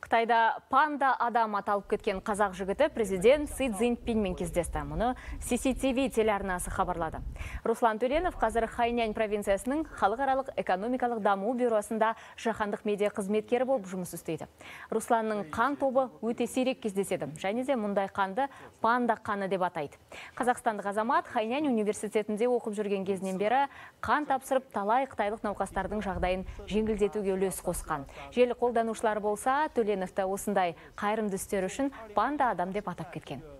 Қытайда панда адам аталып кеткен қазақ жігіті президент Си Цзиньпинмен кездесті. Мұны CCTV телеарнасы хабарлады. Руслан Төленов қазір Хайнянь провинциясының халықаралық экономикалық даму бюросында жаһандық медиа қызметкері болып жұмыс істейді. Русланның қан тобы өте сирек кездеседі, және де мұндай қанды панда қаны деп атайды. Қазақстандық азамат Хайнянь университетінде оқып жүрген кезінен бері қан тапсырып талай қытайлық науқастардың жағдайын жеңілдетуге үлес қосқан. Желі қолданушылары болса, Төленовті осындай қайырымды істері үшін панда адам деп атап кеткен.